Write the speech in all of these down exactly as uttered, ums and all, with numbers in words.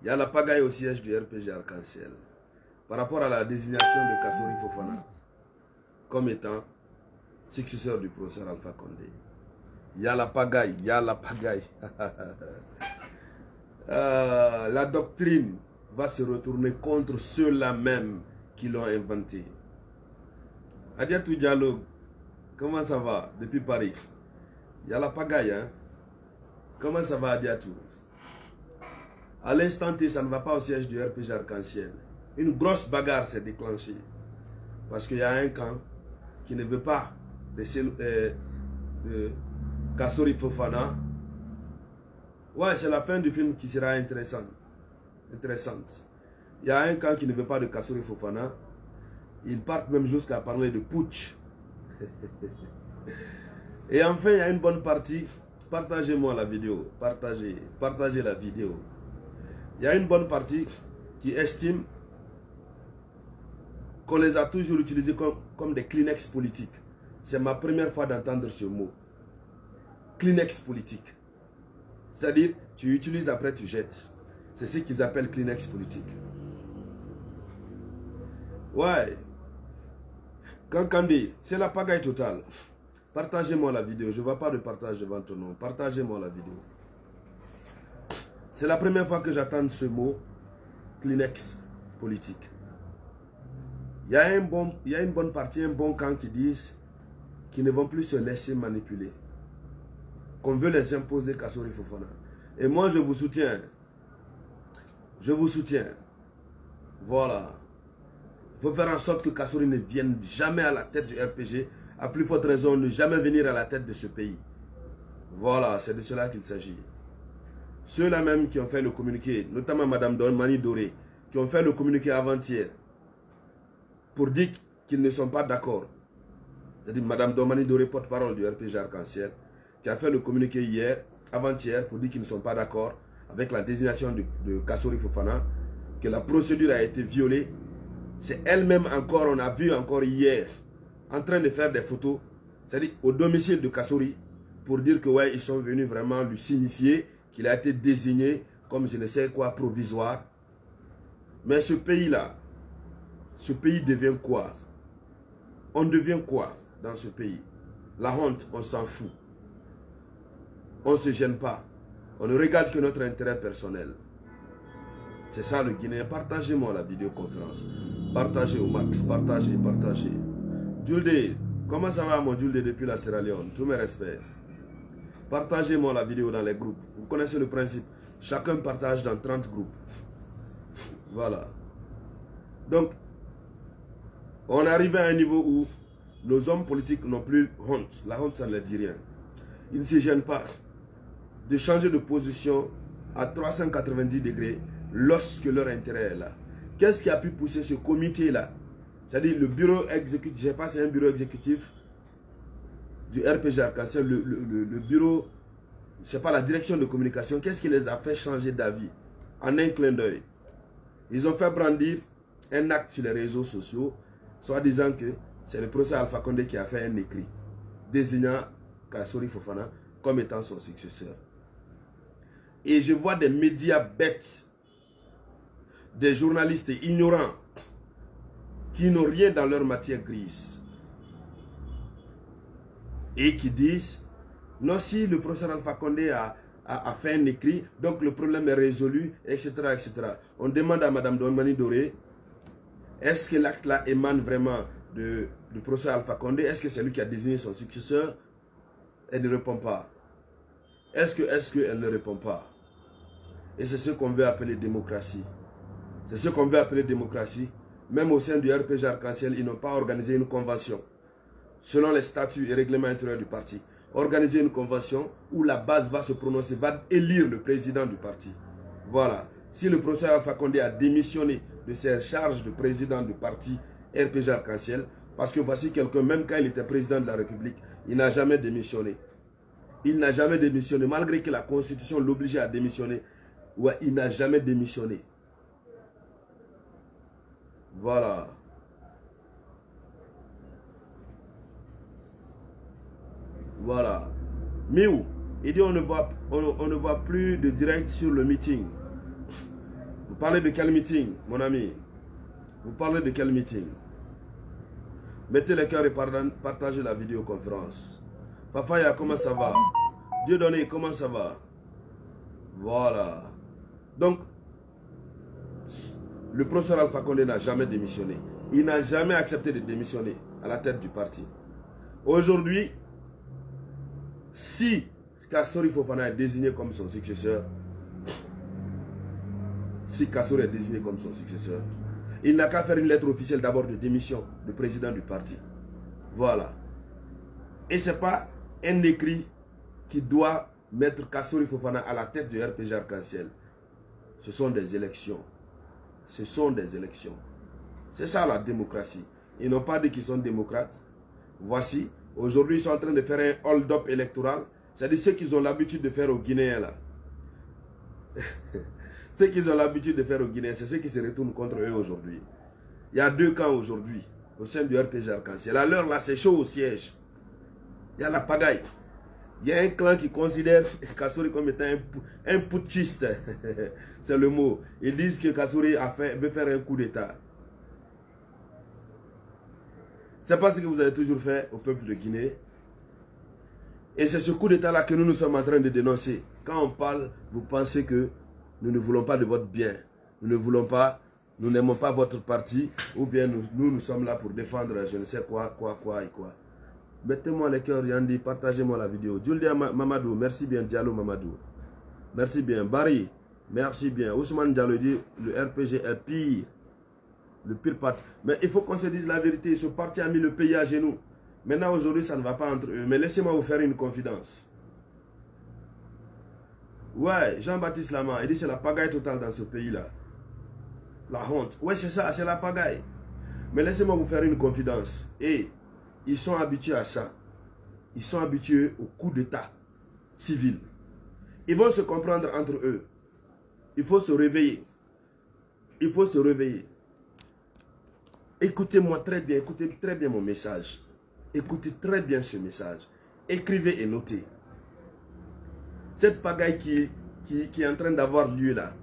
Il y a la pagaille au siège du R P G Arc-en-Ciel par rapport à la désignation de Kassori Fofana comme étant successeur du professeur Alpha Condé. Il y a la pagaille, il y a la pagaille. euh, la doctrine va se retourner contre ceux-là même qui l'ont inventé. Adiatou Diallo, comment ça va depuis Paris? Il y a la pagaille, hein? Comment ça va, Adiatou? À l'instant T, ça ne va pas au siège du R P G Arc-en-Ciel. Une grosse bagarre s'est déclenchée. Parce qu'il y a un camp qui ne veut pas de, euh, de Kassori Fofana. Ouais, c'est la fin du film qui sera intéressante. intéressante. Il y a un camp qui ne veut pas de Kassori Fofana. Ils partent même jusqu'à parler de putsch. Et enfin, il y a une bonne partie. Partagez-moi la vidéo. Partagez. Partagez la vidéo. Il y a une bonne partie qui estime qu'on les a toujours utilisés comme, comme des Kleenex politiques. C'est ma première fois d'entendre ce mot. Kleenex politique. C'est-à-dire, tu utilises après tu jettes. C'est ce qu'ils appellent Kleenex politique. Ouais. Kankandi, c'est la pagaille totale. Partagez-moi la vidéo. Je ne vois pas de partage devant ton nom. Partagez-moi la vidéo. C'est la première fois que j'entends ce mot, Kleenex politique. Il y a un bon, il y a une bonne partie, un bon camp qui disent qu'ils ne vont plus se laisser manipuler. Qu'on veut les imposer Kassori Fofana. Et moi, je vous soutiens. Je vous soutiens. Voilà. Il faut faire en sorte que Kassori ne vienne jamais à la tête du R P G. À plus forte raison, ne jamais venir à la tête de ce pays. Voilà, c'est de cela qu'il s'agit. Ceux-là même qui ont fait le communiqué, notamment Mme Domani Doré, qui ont fait le communiqué avant-hier, pour dire qu'ils ne sont pas d'accord. C'est-à-dire Mme Domani Doré, porte-parole du R P G Arc-en-Ciel, qui a fait le communiqué hier, avant-hier, pour dire qu'ils ne sont pas d'accord avec la désignation de, de Kassori Fofana, que la procédure a été violée. C'est elle-même encore, on a vu encore hier, en train de faire des photos, c'est-à-dire au domicile de Kassori, pour dire que ouais, ils sont venus vraiment lui signifier qu'il a été désigné comme je ne sais quoi provisoire. Mais ce pays-là, ce pays devient quoi? On devient quoi dans ce pays? La honte, on s'en fout. On ne se gêne pas. On ne regarde que notre intérêt personnel. C'est ça le Guinéen. Partagez-moi la vidéoconférence. Partagez au max. Partagez, partagez. Julde, comment ça va mon Julde depuis la Sierra Leone? Tous mes respects. Partagez-moi la vidéo dans les groupes. Vous connaissez le principe. Chacun partage dans trente groupes. Voilà. Donc, on arrive à un niveau où nos hommes politiques n'ont plus honte. La honte, ça ne leur dit rien. Ils ne se gênent pas de changer de position à trois cent quatre-vingt-dix degrés lorsque leur intérêt est là. Qu'est-ce qui a pu pousser ce comité-là? C'est-à-dire le bureau exécutif, je ne sais pas si c'est un bureau exécutif du R P G Arc-en-Ciel, le, le, le, le bureau, je ne sais pas, la direction de communication, qu'est-ce qui les a fait changer d'avis en un clin d'œil? Ils ont fait brandir un acte sur les réseaux sociaux, soit disant que c'est le professeur Alpha Condé qui a fait un écrit désignant Kassori Fofana comme étant son successeur. Et je vois des médias bêtes, des journalistes ignorants, qui n'ont rien dans leur matière grise. Et qui disent, non, si le professeur Alpha Condé a, a, a fait un écrit, donc le problème est résolu, et cetera et cetera. On demande à Mme Domani Doré, est-ce que l'acte-là émane vraiment de, du professeur Alpha Condé? Est-ce que c'est lui qui a désigné son successeur? Elle ne répond pas. Est-ce que, est-ce qu'elle ne répond pas? Et c'est ce qu'on veut appeler démocratie. C'est ce qu'on veut appeler démocratie. Même au sein du R P G Arc-en-Ciel, ils n'ont pas organisé une convention, selon les statuts et règlements intérieurs du parti. Organiser une convention où la base va se prononcer, va élire le président du parti. Voilà. Si le professeur Alpha Condé a démissionné de ses charges de président du parti R P G Arc-en-Ciel, parce que voici quelqu'un, même quand il était président de la République, il n'a jamais démissionné. Il n'a jamais démissionné, malgré que la Constitution l'obligeait à démissionner. Ouais, il n'a jamais démissionné. Voilà. Voilà. Miou, il dit on ne voit, on, on ne voit plus de direct sur le meeting. parlez de quel meeting, mon ami? Vous parlez de quel meeting? Mettez les cœurs et partagez la vidéoconférence. Fafaya, comment ça va? Dieu donné, comment ça va? Voilà. Donc, le professeur Alpha Condé n'a jamais démissionné. Il n'a jamais accepté de démissionner à la tête du parti. Aujourd'hui, si Kassori Fofana est désigné comme son successeur, si Kassori est désigné comme son successeur, il n'a qu'à faire une lettre officielle d'abord de démission du président du parti. Voilà. Et ce n'est pas un écrit qui doit mettre Kassori Fofana à la tête du R P G Arc-en-Ciel. Ce sont des élections. Ce sont des élections. C'est ça la démocratie. Ils n'ont pas dit qu'ils sont démocrates. Voici, aujourd'hui ils sont en train de faire un hold-up électoral. C'est-à-dire ce qu'ils ont l'habitude de faire aux Guinéens là. Ce qu'ils ont l'habitude de faire aux Guinéens, c'est ce qui se retourne contre eux aujourd'hui. Il y a deux camps aujourd'hui au sein du R P G Arc-en-Ciel. À l'heure là, c'est chaud au siège. Il y a la pagaille. Il y a un clan qui considère Kassori comme étant un, un putschiste. C'est le mot. Ils disent que Kassori a fait, veut faire un coup d'État. C'est pas ce que vous avez toujours fait au peuple de Guinée. Et c'est ce coup d'État-là que nous nous sommes en train de dénoncer. Quand on parle, vous pensez que nous ne voulons pas de votre bien. Nous ne voulons pas, nous n'aimons pas votre parti. Ou bien nous, nous, nous sommes là pour défendre je ne sais quoi, quoi, quoi et quoi. Mettez-moi les cœurs, Yandi, partagez-moi la vidéo. Julia Mamadou, merci bien. Diallo Mamadou. Merci bien. Barry, merci bien. Ousmane Diallo dit, le R P G est pire. Le pire parti. Mais il faut qu'on se dise la vérité. Ce parti a mis le pays à genoux. Maintenant, aujourd'hui, ça ne va pas entre eux. Mais laissez-moi vous faire une confidence. Ouais, Jean-Baptiste Lama, il dit c'est la pagaille totale dans ce pays-là. La honte. Ouais, c'est ça, c'est la pagaille. Mais laissez-moi vous faire une confidence. Et ils sont habitués à ça. Ils sont habitués au coup d'État civil. Ils vont se comprendre entre eux. Il faut se réveiller. Il faut se réveiller. Écoutez-moi très bien, écoutez très bien mon message. Écoutez très bien ce message. Écrivez et notez. Cette pagaille qui, qui, qui est en train d'avoir lieu là,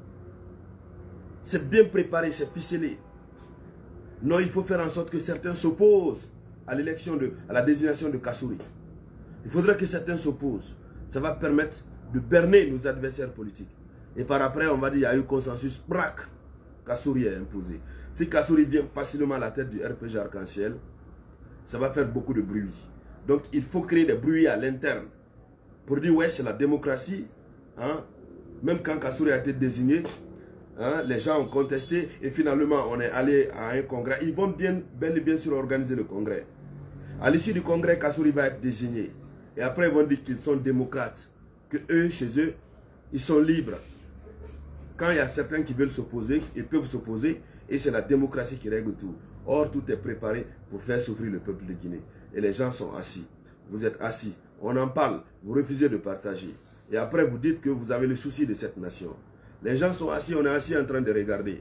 c'est bien préparé, c'est ficelé. Non, il faut faire en sorte que certains s'opposent à l'élection de, à la désignation de Kassori. Il faudrait que certains s'opposent. Ça va permettre de berner nos adversaires politiques. Et par après, on va dire, il y a eu consensus, braque. Kassori est imposé. Si Kassori vient facilement à la tête du R P G Arc-en-Ciel, ça va faire beaucoup de bruit. Donc, il faut créer des bruits à l'interne. Pour dire, ouais, c'est la démocratie. Hein? Même quand Kassori a été désigné, hein, les gens ont contesté. Et finalement, on est allé à un congrès. Ils vont bien, bel et bien sûr organiser le congrès. À l'issue du congrès, Kassori va être désigné. Et après, ils vont dire qu'ils sont démocrates. Que eux, chez eux, ils sont libres. Quand il y a certains qui veulent s'opposer, ils peuvent s'opposer. Et c'est la démocratie qui règle tout. Or, tout est préparé pour faire souffrir le peuple de Guinée. Et les gens sont assis. Vous êtes assis. On en parle. Vous refusez de partager. Et après, vous dites que vous avez le souci de cette nation. Les gens sont assis. On est assis en train de regarder.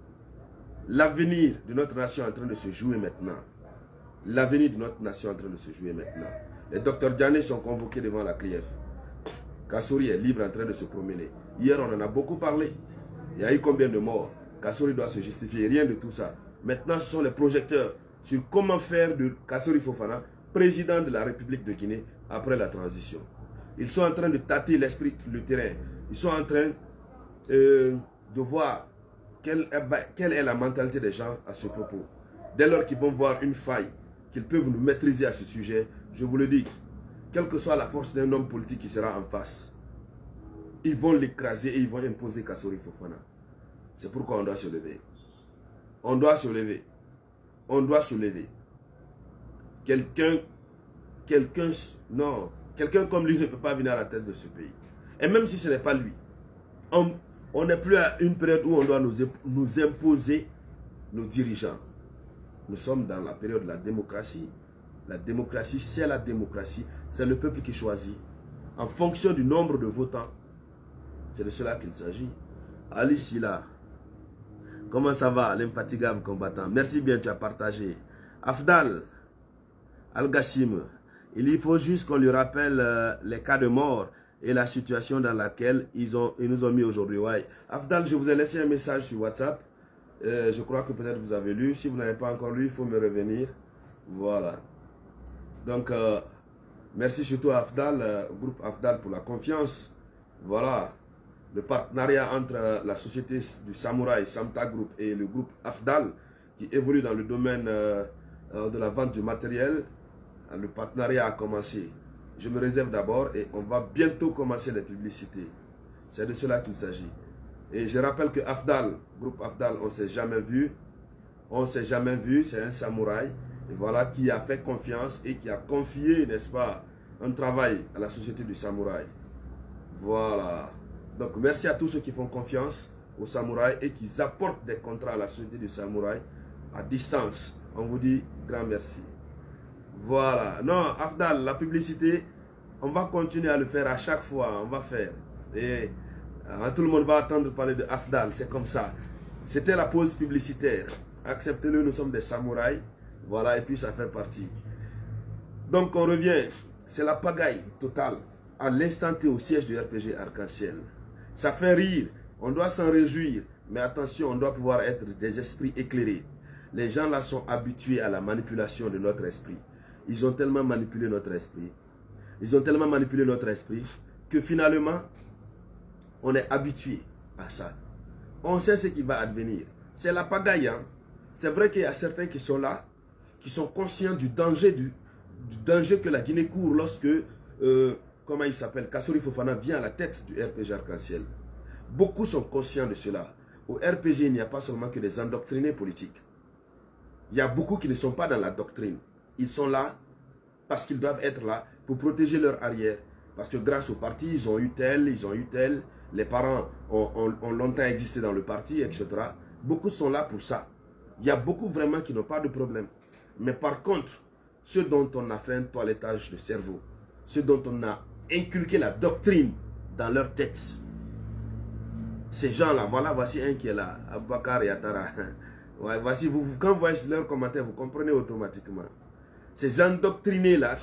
L'avenir de notre nation est en train de se jouer maintenant. L'avenir de notre nation est en train de se jouer maintenant. Les docteurs Diané sont convoqués devant la C R I E F. Kassori est libre en train de se promener. Hier, on en a beaucoup parlé. Il y a eu combien de morts? Kassori doit se justifier. Rien de tout ça. Maintenant, ce sont les projecteurs sur comment faire de Kassori Fofana président de la République de Guinée après la transition. Ils sont en train de tâter l'esprit, le terrain. Ils sont en train euh, de voir quelle est, quelle est la mentalité des gens à ce propos. Dès lors qu'ils vont voir une faille, qu'ils peuvent nous maîtriser à ce sujet, je vous le dis, quelle que soit la force d'un homme politique qui sera en face, ils vont l'écraser et ils vont imposer Kassori Fofana. C'est pourquoi on doit se lever. On doit se lever. On doit se lever. Quelqu'un, quelqu'un, non, quelqu'un comme lui ne peut pas venir à la tête de ce pays. Et même si ce n'est pas lui, on n'est plus à une période où on doit nous, nous imposer nos dirigeants. Nous sommes dans la période de la démocratie. La démocratie, c'est la démocratie. C'est le peuple qui choisit. En fonction du nombre de votants, c'est de cela qu'il s'agit. Ali Silla, comment ça va, l'infatigable combattant? Merci bien, tu as partagé. Afdal Al-Gassim, il faut juste qu'on lui rappelle euh, les cas de mort. et la situation dans laquelle ils, ont, ils nous ont mis aujourd'hui. Ouais. Afdal, je vous ai laissé un message sur WhatsApp. Euh, je crois que peut-être vous avez lu. Si vous n'avez pas encore lu, il faut me revenir. Voilà. Donc, euh, merci surtout à Afdal, euh, au groupe Afdal pour la confiance. Voilà. Le partenariat entre euh, la société du Samouraï, Samta Group, et le groupe Afdal, qui évolue dans le domaine euh, euh, de la vente du matériel. Le partenariat a commencé. Je me réserve d'abord et on va bientôt commencer les publicités. C'est de cela qu'il s'agit. Et je rappelle que Afdal, groupe Afdal, on ne s'est jamais vu. On ne s'est jamais vu, c'est un samouraï. Et voilà, qui a fait confiance et qui a confié, n'est-ce pas, un travail à la société du samouraï. Voilà. Donc, merci à tous ceux qui font confiance au samouraï et qui apportent des contrats à la société du samouraï à distance. On vous dit grand merci. Voilà. Non, Afdal, la publicité, on va continuer à le faire à chaque fois. On va faire. Et euh, tout le monde va attendre parler de Afdal. C'est comme ça. C'était la pause publicitaire. Acceptez-le, nous sommes des samouraïs. Voilà, et puis ça fait partie. Donc, on revient. C'est la pagaille totale. À l'instant T au siège du R P G Arc-en-Ciel. Ça fait rire. On doit s'en réjouir. Mais attention, on doit pouvoir être des esprits éclairés. Les gens là sont habitués à la manipulation de notre esprit. Ils ont tellement manipulé notre esprit. Ils ont tellement manipulé notre esprit que finalement, on est habitué à ça. On sait ce qui va advenir. C'est la pagaille. Hein? C'est vrai qu'il y a certains qui sont là, qui sont conscients du danger, du, du danger que la Guinée court lorsque, euh, comment il s'appelle, Kassori Fofana vient à la tête du R P G Arc-en-Ciel. Beaucoup sont conscients de cela. Au R P G, il n'y a pas seulement que des endoctrinés politiques. Il y a beaucoup qui ne sont pas dans la doctrine. Ils sont là parce qu'ils doivent être là pour protéger leur arrière. Parce que grâce au parti, ils ont eu tel, ils ont eu tel. Les parents ont, ont, ont longtemps existé dans le parti, et cetera. Beaucoup sont là pour ça. Il y a beaucoup vraiment qui n'ont pas de problème. Mais par contre, ceux dont on a fait un toilettage de cerveau, ceux dont on a inculqué la doctrine dans leur tête, ces gens-là, voilà, voici un qui est là, Abubakar Yatara. Ouais, voici, vous, quand vous voyez leurs commentaires, vous comprenez automatiquement. Ces endoctrinés-là,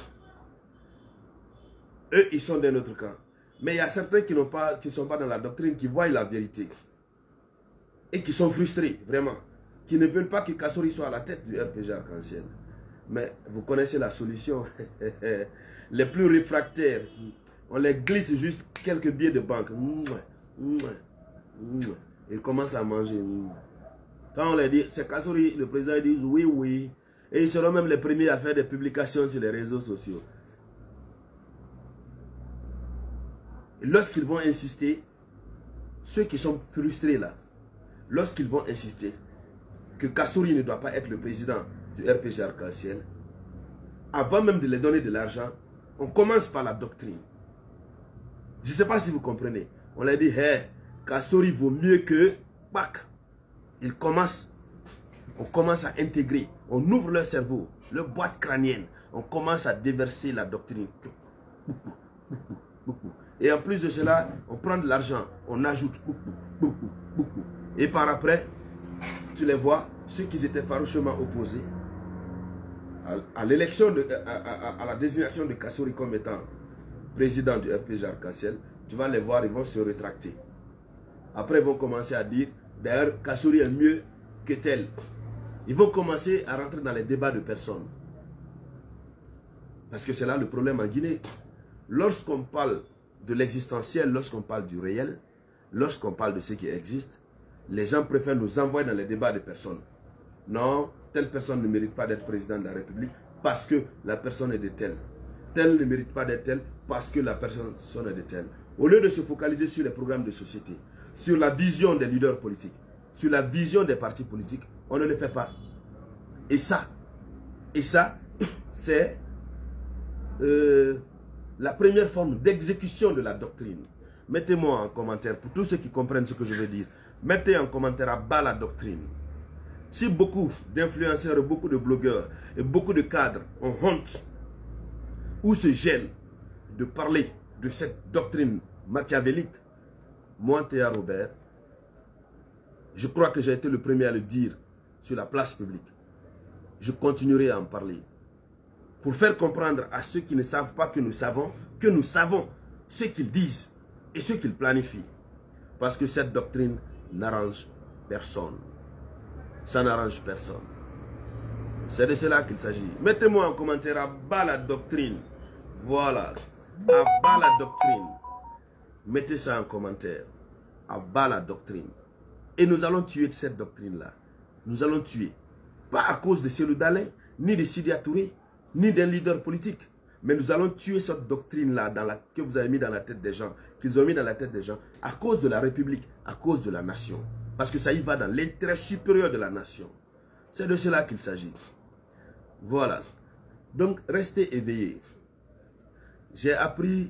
eux, ils sont d'un autre camp. Mais il y a certains qui n'ont pas, qui ne sont pas dans la doctrine, qui voient la vérité. Et qui sont frustrés, vraiment. Qui ne veulent pas que Kassori soit à la tête du R P G Arc-en-Ciel. Mais vous connaissez la solution. Les plus réfractaires, on les glisse juste quelques billets de banque. Ils commencent à manger. Quand on leur dit, c'est Kassori, le président, ils disent oui, oui. Et ils seront même les premiers à faire des publications sur les réseaux sociaux. Lorsqu'ils vont insister, ceux qui sont frustrés là, lorsqu'ils vont insister que Kassori ne doit pas être le président du R P G Arc-en-Ciel, avant même de les donner de l'argent, on commence par la doctrine. Je ne sais pas si vous comprenez. On leur dit, hey, Kassori vaut mieux que... Bac. Ils commencent, on commence à intégrer, on ouvre leur cerveau, leur boîte crânienne, on commence à déverser la doctrine. Et en plus de cela, on prend de l'argent, on ajoute. Et par après, tu les vois, ceux qui étaient farouchement opposés à, à l'élection, à, à, à la désignation de Kassori comme étant président du R P G Arc-en-Ciel, tu vas les voir, ils vont se rétracter. Après, ils vont commencer à dire, d'ailleurs, Kassori est mieux que tel. Ils vont commencer à rentrer dans les débats de personnes. Parce que c'est là le problème en Guinée. Lorsqu'on parle de l'existentiel, lorsqu'on parle du réel, lorsqu'on parle de ce qui existe, les gens préfèrent nous envoyer dans les débats de personnes. Non, telle personne ne mérite pas d'être président de la République parce que la personne est de telle. Telle ne mérite pas d'être telle parce que la personne est de telle. Au lieu de se focaliser sur les programmes de société, sur la vision des leaders politiques, sur la vision des partis politiques, on ne le fait pas. Et ça, et ça, c'est euh, la première forme d'exécution de la doctrine. Mettez-moi en commentaire, pour tous ceux qui comprennent ce que je veux dire, mettez en commentaire à bas la doctrine. Si beaucoup d'influenceurs, beaucoup de blogueurs et beaucoup de cadres ont honte ou se gênent de parler de cette doctrine machiavélique, moi, Théa Robert, je crois que j'ai été le premier à le dire sur la place publique. Je continuerai à en parler. Pour faire comprendre à ceux qui ne savent pas que nous savons, que nous savons ce qu'ils disent et ce qu'ils planifient. Parce que cette doctrine n'arrange personne. Ça n'arrange personne. C'est de cela qu'il s'agit. Mettez-moi en commentaire à bas la doctrine. Voilà. À bas la doctrine. Mettez ça en commentaire. À bas la doctrine. Et nous allons tuer cette doctrine-là. Nous allons tuer. Pas à cause de Cellou Dalein, ni de Sidi Touré, ni d'un leader politique. Mais nous allons tuer cette doctrine-là que vous avez mis dans la tête des gens, qu'ils ont mis dans la tête des gens, à cause de la République, à cause de la nation. Parce que ça y va dans l'intérêt supérieur de la nation. C'est de cela qu'il s'agit. Voilà. Donc, restez éveillés. J'ai appris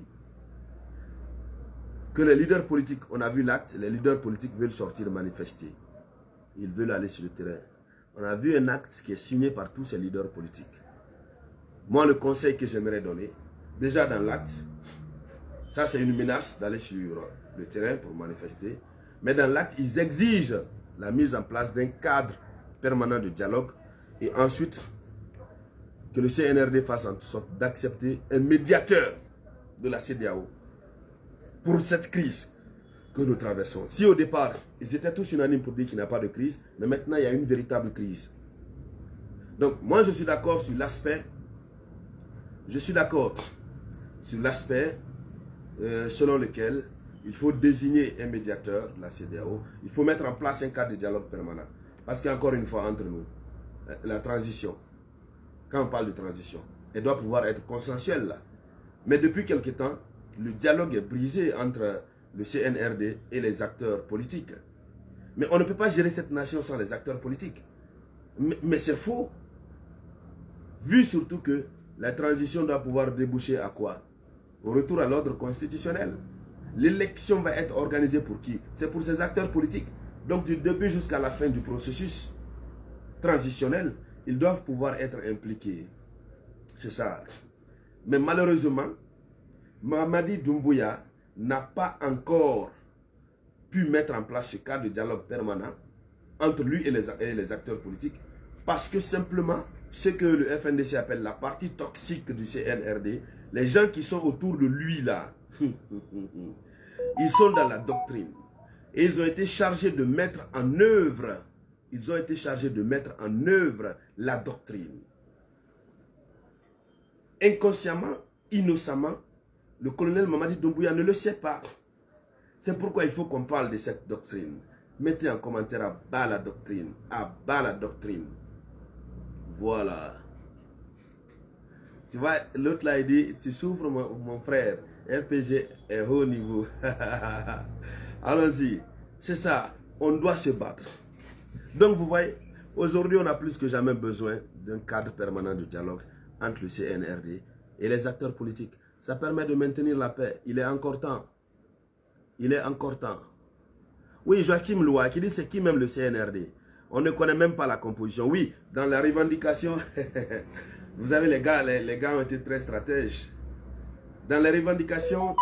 que les leaders politiques, on a vu l'acte, les leaders politiques veulent sortir manifester. Ils veulent aller sur le terrain. On a vu un acte qui est signé par tous ces leaders politiques. Moi, le conseil que j'aimerais donner, déjà dans l'acte, ça c'est une menace d'aller sur le terrain pour manifester. Mais dans l'acte, ils exigent la mise en place d'un cadre permanent de dialogue et ensuite que le C N R D fasse en sorte d'accepter un médiateur de la C E D E A O pour cette crise que nous traversons. Si au départ, ils étaient tous unanimes pour dire qu'il n'y a pas de crise, mais maintenant il y a une véritable crise. Donc moi je suis d'accord sur l'aspect, je suis d'accord sur l'aspect euh, selon lequel il faut désigner un médiateur de la C E D E A O, il faut mettre en place un cadre de dialogue permanent. Parce qu'encore une fois entre nous, la transition, quand on parle de transition, elle doit pouvoir être consensuelle là. Mais depuis quelque temps, le dialogue est brisé entre le C N R D et les acteurs politiques. Mais on ne peut pas gérer cette nation sans les acteurs politiques. Mais, mais c'est faux. Vu surtout que la transition doit pouvoir déboucher à quoi? Au retour à l'ordre constitutionnel. L'élection va être organisée pour qui? C'est pour ces acteurs politiques. Donc du début jusqu'à la fin du processus transitionnel, ils doivent pouvoir être impliqués. C'est ça. Mais malheureusement, Mamadi Doumbouya n'a pas encore pu mettre en place ce cadre de dialogue permanent entre lui et les, et les acteurs politiques parce que simplement, ce que le F N D C appelle la partie toxique du C N R D, les gens qui sont autour de lui là, ils sont dans la doctrine et ils ont été chargés de mettre en œuvre, ils ont été chargés de mettre en œuvre la doctrine. Inconsciemment, innocemment, le colonel Mamadi Doumbouya ne le sait pas. C'est pourquoi il faut qu'on parle de cette doctrine. Mettez en commentaire à bas la doctrine. À bas la doctrine. Voilà. Tu vois, l'autre là, il dit, tu souffres mon, mon frère. R P G est haut niveau. Allons-y. C'est ça. On doit se battre. Donc vous voyez, aujourd'hui on a plus que jamais besoin d'un cadre permanent de dialogue entre le C N R D et les acteurs politiques. Ça permet de maintenir la paix. Il est encore temps. Il est encore temps. Oui, Joachim Loua qui dit c'est qui même le C N R D? On ne connaît même pas la composition. Oui, dans la revendication, vous avez les gars, les, les gars ont été très stratèges. Dans les revendications,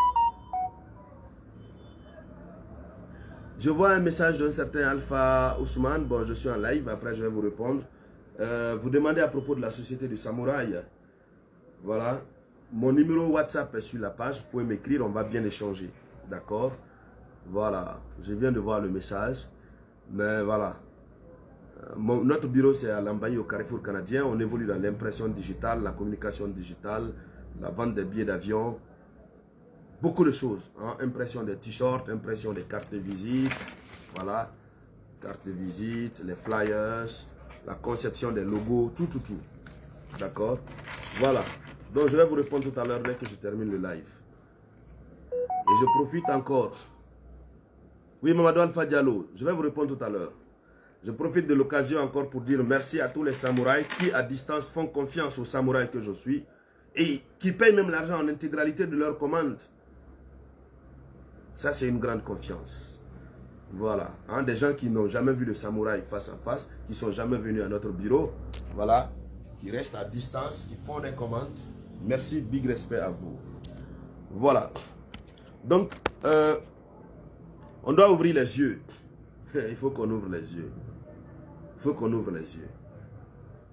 je vois un message d'un certain Alpha Ousmane. Bon, je suis en live, après je vais vous répondre. Euh, vous demandez à propos de la société du samouraï. Voilà. Mon numéro WhatsApp est sur la page. Vous pouvez m'écrire, on va bien échanger. D'accord? Voilà. Je viens de voir le message. Mais voilà. Euh, mon, notre bureau, c'est à Lambaye, au Carrefour canadien. On évolue dans l'impression digitale, la communication digitale, la vente des billets d'avion. Beaucoup de choses. Hein? Impression des t-shirts, impression des cartes de visite. Voilà. Cartes de visite, les flyers, la conception des logos, tout, tout, tout. D'accord? Voilà. Donc je vais vous répondre tout à l'heure dès que je termine le live. Et je profite encore. Oui, Mamadou Alpha Diallo, je vais vous répondre tout à l'heure. Je profite de l'occasion encore pour dire merci à tous les samouraïs qui à distance font confiance aux samouraïs que je suis et qui payent même l'argent en intégralité de leurs commandes. Ça c'est une grande confiance. Voilà, hein, des gens qui n'ont jamais vu le samouraï face à face, qui ne sont jamais venus à notre bureau, voilà, qui restent à distance, qui font des commandes. Merci, big respect à vous. Voilà. Donc, euh, on doit ouvrir les yeux. Il faut qu'on ouvre les yeux. Il faut qu'on ouvre les yeux.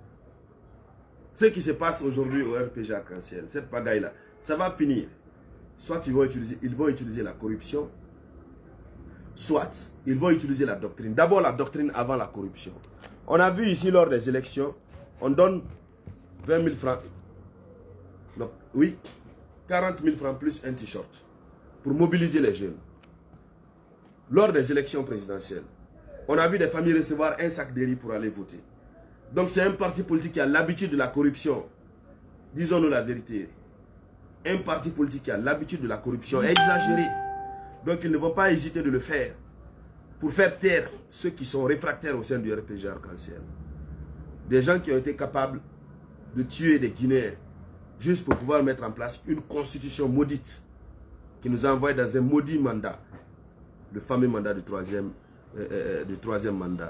Ce qui se passe aujourd'hui au R P G Arc-en-Ciel, cette pagaille-là, ça va finir. soit ils vont utiliser, ils vont utiliser la corruption, soit ils vont utiliser la doctrine. D'abord la doctrine avant la corruption. On a vu ici lors des élections, on donne vingt mille francs. Donc, oui, quarante mille francs plus un t-shirt pour mobiliser les jeunes. Lors des élections présidentielles, on a vu des familles recevoir un sac de riz pour aller voter. Donc c'est un parti politique qui a l'habitude de la corruption. Disons-nous la vérité. Un parti politique qui a l'habitude de la corruption exagérée. Donc ils ne vont pas hésiter de le faire pour faire taire ceux qui sont réfractaires au sein du R P G Arc-en-Ciel. Des gens qui ont été capables de tuer des Guinéens juste pour pouvoir mettre en place une constitution maudite qui nous envoie dans un maudit mandat, le fameux mandat du troisième, euh, euh, du troisième mandat.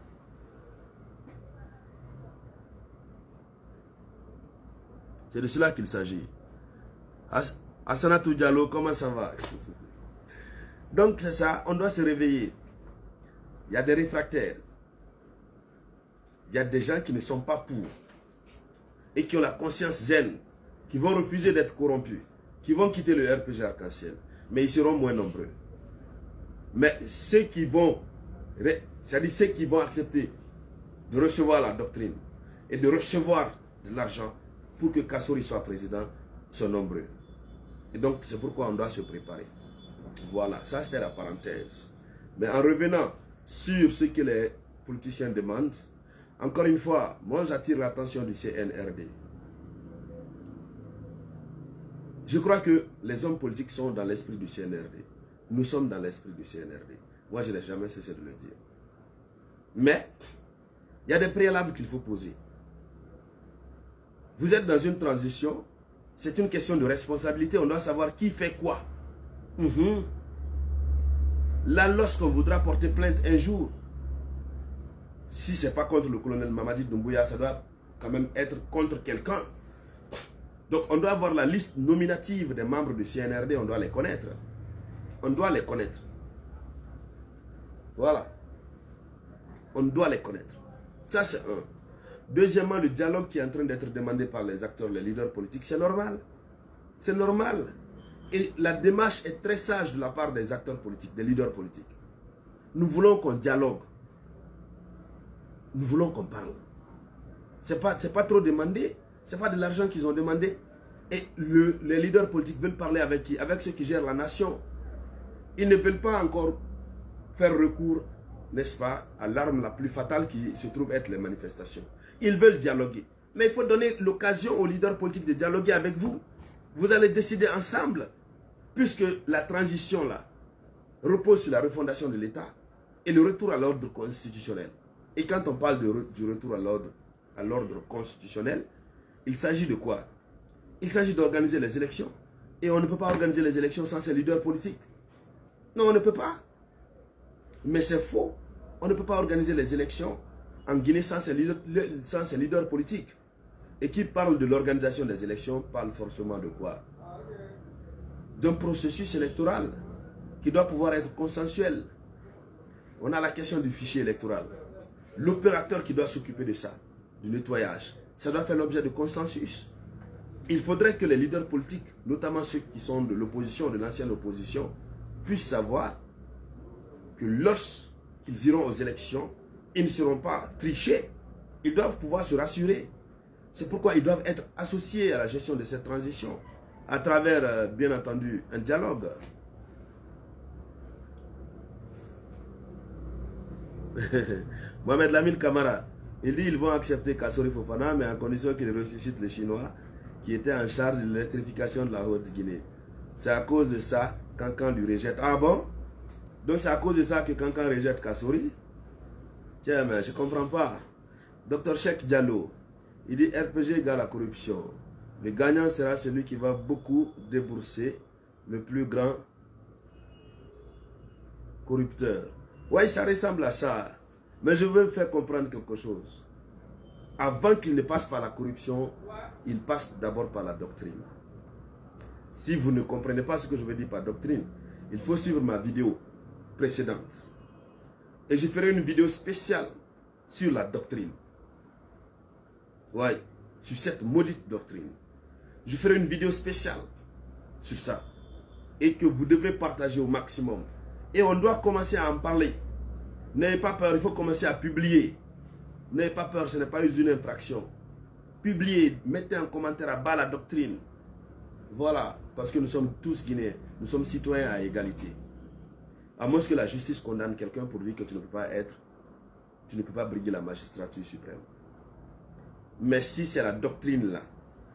C'est de cela qu'il s'agit. As Assanatou Diallo, comment ça va? Donc c'est ça, on doit se réveiller. Il y a des réfractaires. Il y a des gens qui ne sont pas pour. Et qui ont la conscience zen. Qui vont refuser d'être corrompus. Qui vont quitter le R P G Arc-en-Ciel. Mais ils seront moins nombreux. Mais ceux qui vont, c'est-à-dire ceux qui vont accepter de recevoir la doctrine et de recevoir de l'argent pour que Kassori soit président, sont nombreux. Et donc c'est pourquoi on doit se préparer. Voilà, ça c'était la parenthèse. Mais en revenant sur ce que les politiciens demandent, encore une fois, moi j'attire l'attention du C N R D. Je crois que les hommes politiques sont dans l'esprit du C N R D. Nous sommes dans l'esprit du C N R D. Moi je n'ai jamais cessé de le dire. Mais, il y a des préalables qu'il faut poser. Vous êtes dans une transition, c'est une question de responsabilité, on doit savoir qui fait quoi. Mm-hmm. Là, lorsqu'on voudra porter plainte un jour, si ce n'est pas contre le colonel Mamadi Doumbouya, ça doit quand même être contre quelqu'un. Donc, on doit avoir la liste nominative des membres du C N R D, on doit les connaître. On doit les connaître. Voilà. On doit les connaître. Ça, c'est un. Deuxièmement, le dialogue qui est en train d'être demandé par les acteurs, les leaders politiques, c'est normal. C'est normal. Et la démarche est très sage de la part des acteurs politiques, des leaders politiques. Nous voulons qu'on dialogue. Nous voulons qu'on parle. Ce n'est pas, c'est pas trop demandé. Ce n'est pas de l'argent qu'ils ont demandé. Et le, les leaders politiques veulent parler avec qui? Avec ceux qui gèrent la nation. Ils ne veulent pas encore faire recours, n'est-ce pas, à l'arme la plus fatale qui se trouve être les manifestations. Ils veulent dialoguer. Mais il faut donner l'occasion aux leaders politiques de dialoguer avec vous. Vous allez décider ensemble, puisque la transition là repose sur la refondation de l'État et le retour à l'ordre constitutionnel. Et quand on parle de re, du retour à l'ordre à l'ordre constitutionnel, il s'agit de quoi? Il s'agit d'organiser les élections. Et on ne peut pas organiser les élections sans ces leaders politiques. Non, on ne peut pas. Mais c'est faux. On ne peut pas organiser les élections en Guinée sans ces leaders, sans ces leaders politiques. Et qui parle de l'organisation des élections parle forcément de quoi? D'un processus électoral qui doit pouvoir être consensuel. On a la question du fichier électoral. L'opérateur qui doit s'occuper de ça, du nettoyage, ça doit faire l'objet de consensus. Il faudrait que les leaders politiques, notamment ceux qui sont de l'opposition, de l'ancienne opposition, puissent savoir que lorsqu'ils iront aux élections, ils ne seront pas trichés. Ils doivent pouvoir se rassurer. C'est pourquoi ils doivent être associés à la gestion de cette transition, à travers, euh, bien entendu, un dialogue. Mohamed Lamine Kamara, il dit qu'ils vont accepter Kassori Fofana, mais à condition qu'ils ressuscitent les Chinois qui étaient en charge de l'électrification de la Haute-Guinée. C'est à cause de ça que Kankan lui rejette. Ah bon? Donc c'est à cause de ça que Kankan rejette Kassori? Tiens, mais je ne comprends pas. Docteur Cheikh Diallo, il dit R P G égale la corruption. Le gagnant sera celui qui va beaucoup débourser, le plus grand corrupteur. Oui, ça ressemble à ça. Mais je veux faire comprendre quelque chose. Avant qu'il ne passe par la corruption, il passe d'abord par la doctrine. Si vous ne comprenez pas ce que je veux dire par doctrine, il faut suivre ma vidéo précédente. Et je ferai une vidéo spéciale sur la doctrine. Oui, sur cette maudite doctrine. Je ferai une vidéo spéciale sur ça. et que vous devrez partager au maximum. Et on doit commencer à en parler. N'ayez pas peur, il faut commencer à publier. N'ayez pas peur, ce n'est pas une infraction. Publiez, mettez un commentaire à bas la doctrine. Voilà, parce que nous sommes tous Guinéens. Nous sommes citoyens à égalité. À moins que la justice condamne quelqu'un pour dire que tu ne peux pas être, tu ne peux pas briguer la magistrature suprême. Mais si c'est la doctrine là,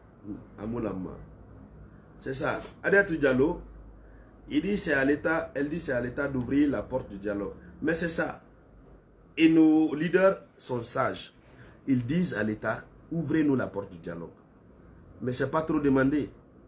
c'est ça. Adiatou Diallo, il dit c'est à l'État, elle dit c'est à l'État d'ouvrir la porte du dialogue. Mais c'est ça. Et nos leaders sont sages. Ils disent à l'État, ouvrez-nous la porte du dialogue. Mais ce n'est pas trop demandé.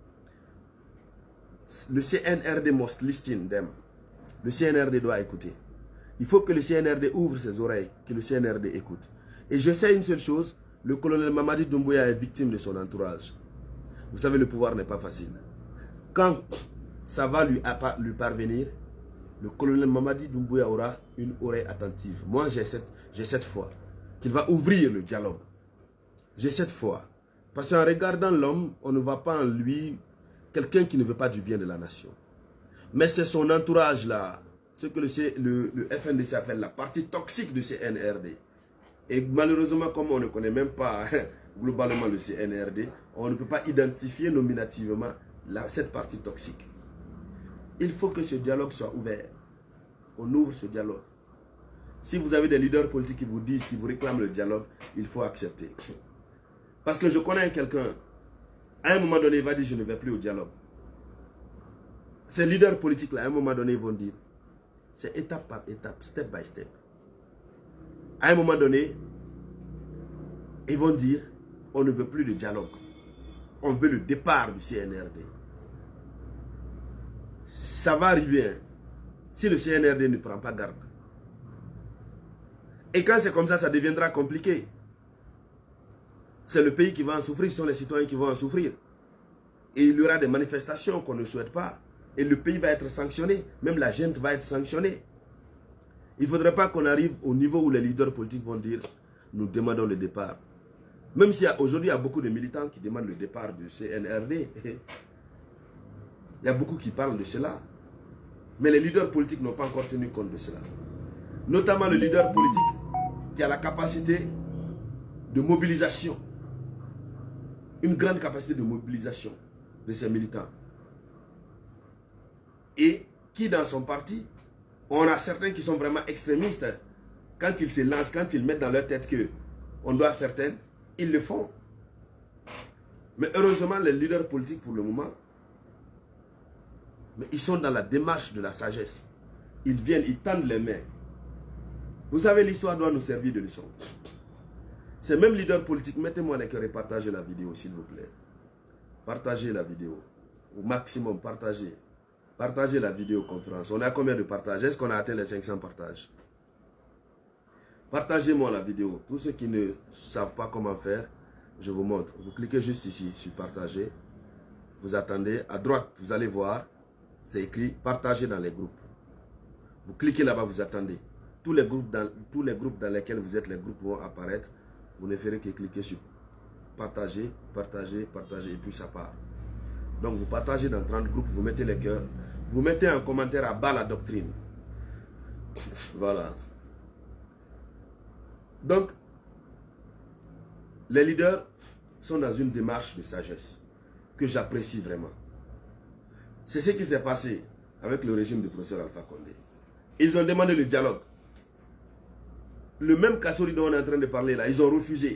Le C N R D must listen them. Le C N R D doit écouter. Il faut que le C N R D ouvre ses oreilles, que le C N R D écoute. Et je sais une seule chose, le colonel Mamadi Doumbouya est victime de son entourage. Vous savez, le pouvoir n'est pas facile. Quand ça va lui, lui parvenir, le colonel Mamadi Doumbouya aura une oreille attentive. Moi, j'ai cette, j'ai cette foi qu'il va ouvrir le dialogue. J'ai cette foi. Parce qu'en regardant l'homme, on ne voit pas en lui quelqu'un qui ne veut pas du bien de la nation. Mais c'est son entourage là, ce que le, le, le F N D C appelle la partie toxique du C N R D. Et malheureusement, comme on ne connaît même pas globalement le C N R D, on ne peut pas identifier nominativement la, cette partie toxique. Il faut que ce dialogue soit ouvert. On ouvre ce dialogue. Si vous avez des leaders politiques qui vous disent, qui vous réclament le dialogue, il faut accepter. Parce que je connais quelqu'un, à un moment donné, il va dire je ne vais plus au dialogue. Ces leaders politiques-là, à un moment donné, ils vont dire, c'est étape par étape, step by step. À un moment donné, ils vont dire, on ne veut plus de dialogue. On veut le départ du C N R D. Ça va arriver, hein, si le C N R D ne prend pas garde. Et quand c'est comme ça, ça deviendra compliqué. C'est le pays qui va en souffrir, ce sont les citoyens qui vont en souffrir. Et il y aura des manifestations qu'on ne souhaite pas. Et le pays va être sanctionné, même la gente va être sanctionnée. Il ne faudrait pas qu'on arrive au niveau où les leaders politiques vont dire, nous demandons le départ. Même si aujourd'hui il y a beaucoup de militants qui demandent le départ du C N R D. Il y a beaucoup qui parlent de cela. Mais les leaders politiques n'ont pas encore tenu compte de cela. Notamment le leader politique qui a la capacité de mobilisation. Une grande capacité de mobilisation de ses militants. Et qui dans son parti, on a certains qui sont vraiment extrémistes. Quand ils se lancent, quand ils mettent dans leur tête qu'on doit faire tel, ils le font. Mais heureusement, les leaders politiques pour le moment, mais ils sont dans la démarche de la sagesse. Ils viennent, ils tendent les mains. Vous savez, l'histoire doit nous servir de leçon. Ces mêmes leaders politiques, mettez-moi les cœurs et partagez la vidéo, s'il vous plaît. Partagez la vidéo. Au maximum, partagez. Partagez la vidéoconférence. On a combien de partages? Est-ce qu'on a atteint les cinq cents partages? Partagez-moi la vidéo. Tous ceux qui ne savent pas comment faire, je vous montre. Vous cliquez juste ici sur partager. Vous attendez. À droite, vous allez voir. C'est écrit partager dans les groupes. Vous cliquez là-bas, vous attendez. Tous les, groupes dans, tous les groupes dans lesquels vous êtes, les groupes vont apparaître. Vous ne ferez que cliquer sur partager, partager, partager et puis ça part. Donc vous partagez dans trente groupes, vous mettez les cœurs. Vous mettez un commentaire à bas la doctrine. Voilà. Donc, les leaders sont dans une démarche de sagesse que j'apprécie vraiment. C'est ce qui s'est passé avec le régime du professeur Alpha Condé. Ils ont demandé le dialogue. Le même Kassouri dont on est en train de parler là, ils ont refusé.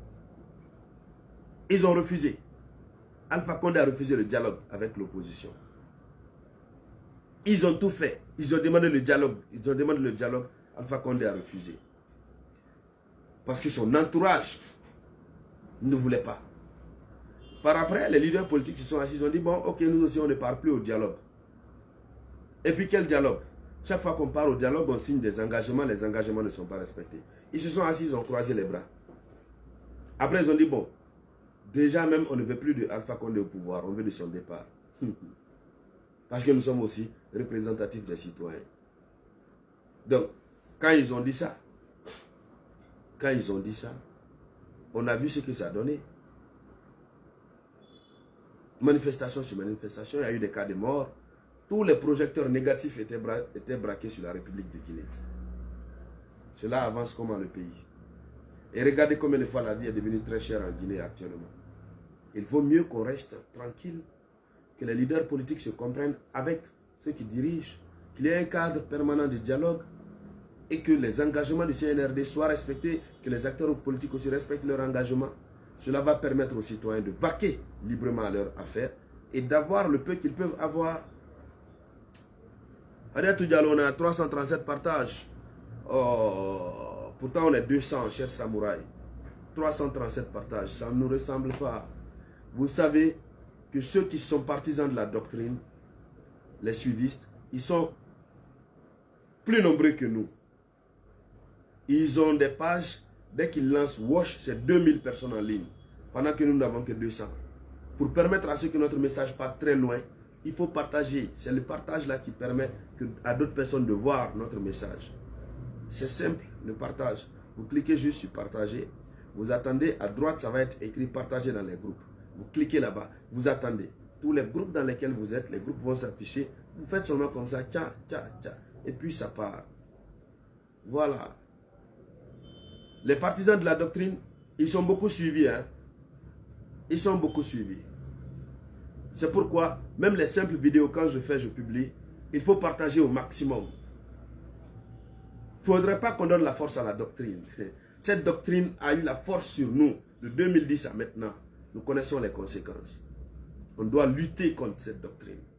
Ils ont refusé. Alpha Condé a refusé le dialogue avec l'opposition. Ils ont tout fait. Ils ont demandé le dialogue. Ils ont demandé le dialogue. Alpha Condé a refusé. Parce que son entourage ne voulait pas. Par après, les leaders politiques se sont assis, ils ont dit, bon, ok, nous aussi, on ne part plus au dialogue. Et puis, quel dialogue? Chaque fois qu'on part au dialogue, on signe des engagements, les engagements ne sont pas respectés. Ils se sont assis, ils ont croisé les bras. Après, ils ont dit, bon, déjà même, on ne veut plus de Alpha Condé au pouvoir, on veut de son départ. Parce que nous sommes aussi représentatifs des citoyens. Donc, quand ils ont dit ça, quand ils ont dit ça, on a vu ce que ça a donné. Manifestation sur manifestation, il y a eu des cas de mort. tous les projecteurs négatifs étaient, bra étaient braqués sur la République de Guinée. Cela avance comment le pays? Et regardez combien de fois la vie est devenue très chère en Guinée actuellement. Il vaut mieux qu'on reste tranquille, que les leaders politiques se comprennent avec ceux qui dirigent, qu'il y ait un cadre permanent de dialogue et que les engagements du C N R D soient respectés, que les acteurs politiques aussi respectent leurs engagements. Cela va permettre aux citoyens de vaquer librement à leurs affaires et d'avoir le peu qu'ils peuvent avoir. Adiatou Diallo, on a trois cent trente-sept partages. Oh, pourtant, on est deux cents, chers samouraïs. trois cent trente-sept partages, ça ne nous ressemble pas. Vous savez que ceux qui sont partisans de la doctrine, les suivistes, ils sont plus nombreux que nous. Ils ont des pages, dès qu'ils lancent Wash, c'est deux mille personnes en ligne, pendant que nous n'avons que deux cents. Pour permettre à ceux que notre message parte très loin, il faut partager. C'est le partage là qui permet que, à d'autres personnes de voir notre message. C'est simple, le partage. Vous cliquez juste sur partager. Vous attendez, à droite, ça va être écrit partager dans les groupes. Vous cliquez là-bas, vous attendez. Tous les groupes dans lesquels vous êtes, les groupes vont s'afficher. Vous faites seulement comme ça, tiens, tiens, tiens. Et puis ça part. Voilà. Les partisans de la doctrine, ils sont beaucoup suivis. Hein? Ils sont beaucoup suivis. C'est pourquoi, même les simples vidéos, quand je fais, je publie, il faut partager au maximum. Il ne faudrait pas qu'on donne la force à la doctrine. Cette doctrine a eu la force sur nous de deux mille dix à maintenant. Nous connaissons les conséquences. On doit lutter contre cette doctrine.